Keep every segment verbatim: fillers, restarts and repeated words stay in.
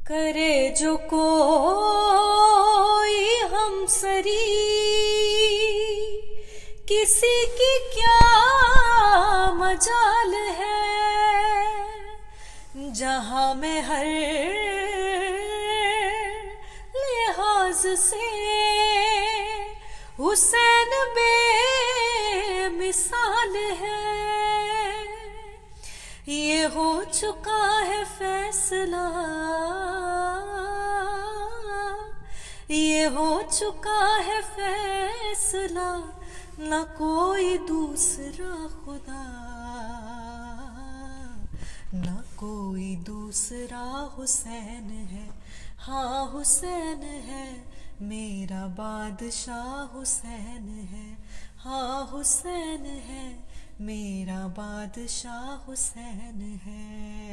करे जो कोई हमसरी, किसी की क्या मजाल है। जहां में हर लिहाज से हुसैन बेमिसाल है। ये हो चुका है फैसला, ये हो चुका है फैसला, न कोई दूसरा खुदा, न कोई दूसरा हुसैन है। हाँ हुसैन है, मेरा बादशाह हुसैन है। हाँ हुसैन है, मेरा बादशाह हुसैन है।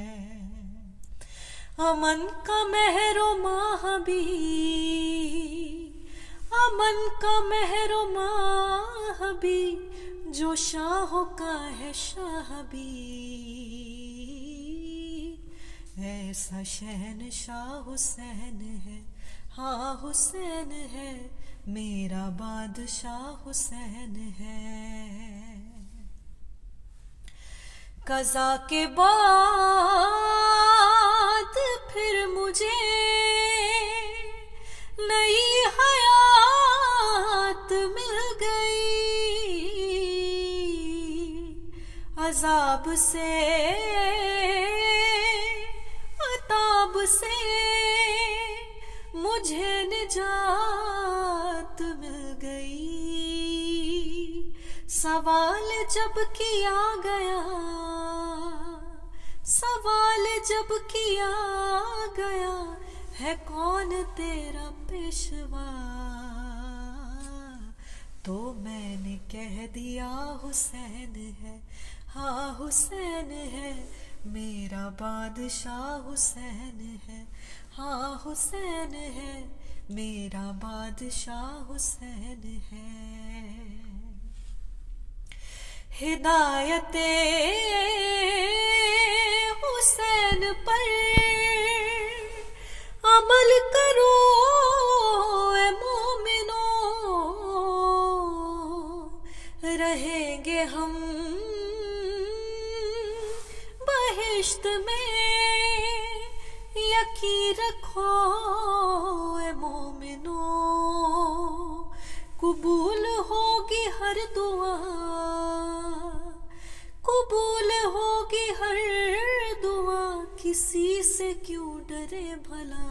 अमन का महरो माहबी, अमन का महरो माहबी, जो शाहों का है शाहबी। ऐसा शहनशाह हुसैन है। हाँ हुसैन है, मेरा बादशाह हुसैन है। कज़ा के बाद फिर मुझे नई हयात मिल गई। अज़ाब से अताब से मुझे निजात मिल गई। सवाल जब किया गया, सवाल जब किया गया, है कौन तेरा पेशवा, तो मैंने कह दिया हुसैन है। हाँ हुसैन है, मेरा बादशाह हुसैन है। हाँ हुसैन है, मेरा बादशाह हुसैन है। हिदायते हुसैन पर अमल करो ए मोमिनो, रहेंगे हम बहिश्त में, यकीन रखो ए मोमिनो। कबूल होगी हर दुआ, कबूल होगी हर दुआ, किसी से क्यों डरे भला।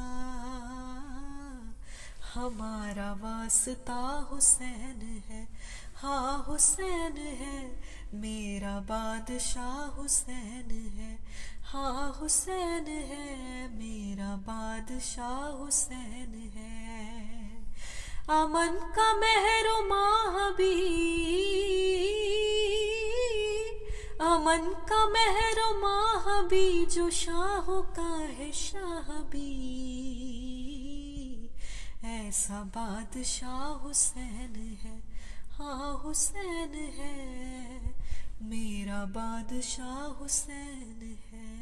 हमारा वास्ता हुसैन है। हाँ हुसैन है, मेरा बादशाह हुसैन है। हाँ हुसैन है, मेरा बादशाह हुसैन है। अमन का महरो माहबी, अमन का महरो माहबी, जो शाहों का है शाहबी। ऐसा बादशाह हुसैन है। हाँ हुसैन है, मेरा बादशाह हुसैन है।